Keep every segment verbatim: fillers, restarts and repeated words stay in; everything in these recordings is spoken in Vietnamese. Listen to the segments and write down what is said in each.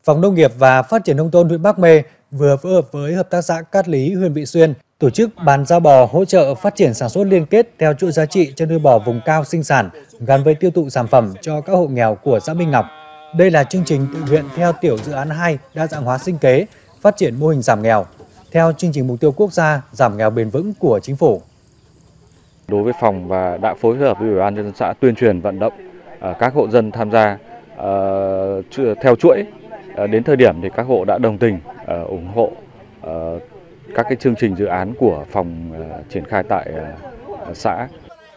Phòng Nông nghiệp và Phát triển Nông thôn huyện Bắc Mê vừa phối hợp với Hợp tác xã Cát Lý huyện Vị Xuyên tổ chức bàn giao bò hỗ trợ phát triển sản xuất liên kết theo chuỗi giá trị cho nuôi bò vùng cao sinh sản gắn với tiêu thụ sản phẩm cho các hộ nghèo của xã Minh Ngọc. Đây là chương trình tự nguyện theo tiểu dự án hai đa dạng hóa sinh kế, phát triển mô hình giảm nghèo theo chương trình mục tiêu quốc gia giảm nghèo bền vững của chính phủ. Đối với phòng và đã phối hợp với Ủy ban nhân dân xã tuyên truyền vận động các hộ dân tham gia uh, theo chuỗi. Uh, đến thời điểm thì các hộ đã đồng tình uh, ủng hộ uh, các cái chương trình dự án của phòng uh, triển khai tại uh, xã.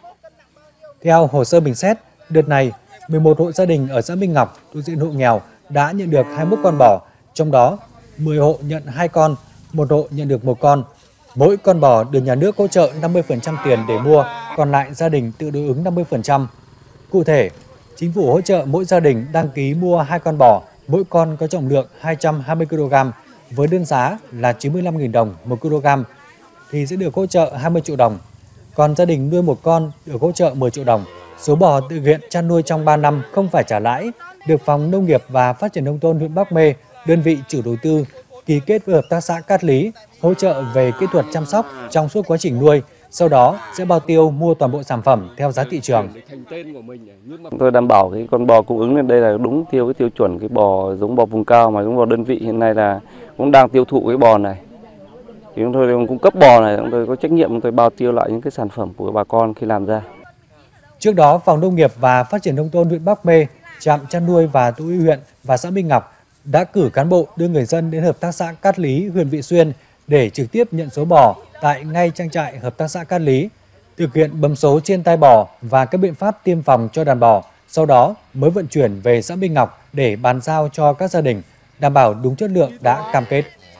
Theo hồ sơ bình xét, đợt này mười một hộ gia đình ở xã Minh Ngọc thuộc diện hộ nghèo đã nhận được hai mươi mốt con bò, trong đó mười hộ nhận hai con, một hộ nhận được một con. Mỗi con bò được nhà nước hỗ trợ năm mươi phần trăm tiền để mua, còn lại gia đình tự đối ứng năm mươi phần trăm. Cụ thể, chính phủ hỗ trợ mỗi gia đình đăng ký mua hai con bò, mỗi con có trọng lượng hai trăm hai mươi ki lô gam với đơn giá là chín mươi lăm nghìn đồng một kg thì sẽ được hỗ trợ hai mươi triệu đồng. Còn gia đình nuôi một con được hỗ trợ mười triệu đồng. Số bò tự nguyện chăn nuôi trong ba năm không phải trả lãi, được Phòng Nông nghiệp và Phát triển Nông thôn huyện Bắc Mê, đơn vị chủ đầu tư, ký kết với Hợp tác xã Cát Lý, hỗ trợ về kỹ thuật chăm sóc trong suốt quá trình nuôi, sau đó sẽ bao tiêu mua toàn bộ sản phẩm theo giá thị trường. Chúng tôi đảm bảo cái con bò cung ứng lên đây là đúng theo cái tiêu chuẩn cái bò giống bò vùng cao mà chúng bò đơn vị hiện nay là cũng đang tiêu thụ cái bò này. Thì chúng tôi cung cấp bò này, chúng tôi có trách nhiệm chúng tôi bao tiêu lại những cái sản phẩm của bà con khi làm ra. Trước đó, Phòng Nông nghiệp và Phát triển Nông thôn huyện Bắc Mê, trạm chăn nuôi và thú y huyện và xã Minh Ngọc đã cử cán bộ đưa người dân đến Hợp tác xã Cát Lý huyện Vị Xuyên để trực tiếp nhận số bò tại ngay trang trại Hợp tác xã Cát Lý, thực hiện bấm số trên tai bò và các biện pháp tiêm phòng cho đàn bò, sau đó mới vận chuyển về xã Minh Ngọc để bàn giao cho các gia đình, đảm bảo đúng chất lượng đã cam kết.